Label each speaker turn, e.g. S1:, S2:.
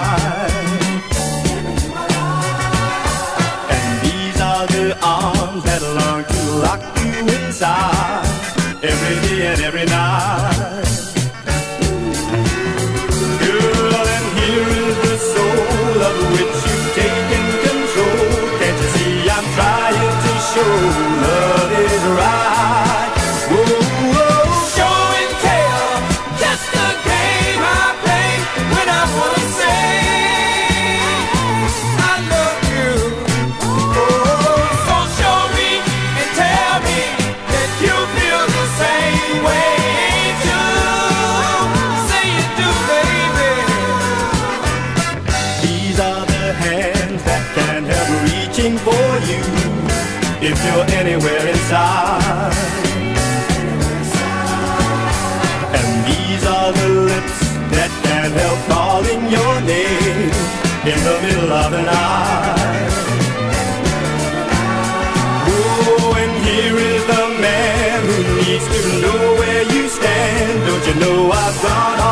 S1: And these are the arms that long to lock you inside every day and every night. Girl, and here is the soul of which you've taken control. Can't you see I'm trying to show love is right? Whoa, whoa.
S2: Show and tell, just a game I play when I wanna say I love you. Oh, so show me and tell me that you feel the same way too. Say you do, baby.
S1: These are the hands that can help reaching for you if you're anywhere inside. And these are the lips that can help calling your name in the middle of the night. Oh, and here is the man who needs to know where you stand. Don't you know I've gone